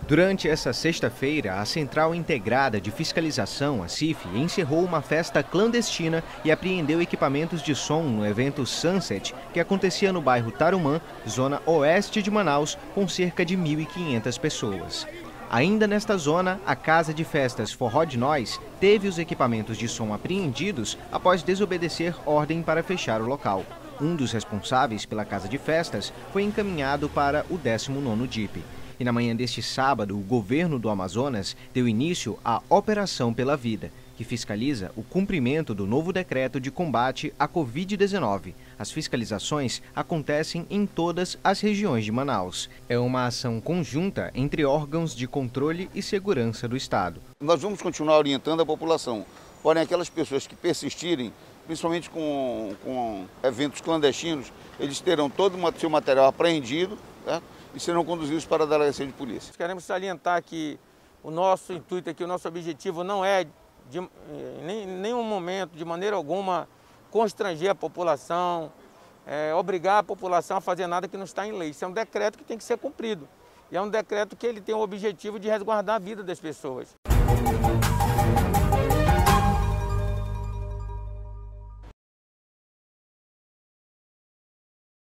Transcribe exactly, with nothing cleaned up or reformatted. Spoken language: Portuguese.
Durante essa sexta-feira, a Central Integrada de Fiscalização, a C I F, encerrou uma festa clandestina e apreendeu equipamentos de som no evento Sunset, que acontecia no bairro Tarumã, zona oeste de Manaus, com cerca de mil e quinhentas pessoas. Ainda nesta zona, a Casa de Festas Forró de Nós teve os equipamentos de som apreendidos após desobedecer ordem para fechar o local. Um dos responsáveis pela Casa de Festas foi encaminhado para o décimo nono D I P. E na manhã deste sábado, o governo do Amazonas deu início à Operação pela Vida, que fiscaliza o cumprimento do novo decreto de combate à Covid dezenove. As fiscalizações acontecem em todas as regiões de Manaus. É uma ação conjunta entre órgãos de controle e segurança do Estado. Nós vamos continuar orientando a população, porém aquelas pessoas que persistirem, principalmente com, com eventos clandestinos, eles terão todo o seu material apreendido, tá? E serão conduzidos para a delegacia de polícia. Queremos salientar que o nosso intuito aqui, o nosso objetivo não é, de, em nenhum momento, de maneira alguma, constranger a população, é, obrigar a população a fazer nada que não está em lei. Isso é um decreto que tem que ser cumprido. E é um decreto que ele tem o objetivo de resguardar a vida das pessoas.